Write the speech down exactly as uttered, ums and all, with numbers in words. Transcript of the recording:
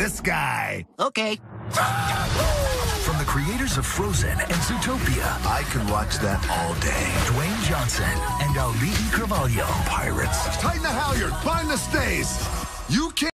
this guy. Okay. From the creators of Frozen and Zootopia, I could watch that all day. Dwayne Johnson and Auli'i Carvalho. Pirates. Tighten the halyard. Find the stays. You can't.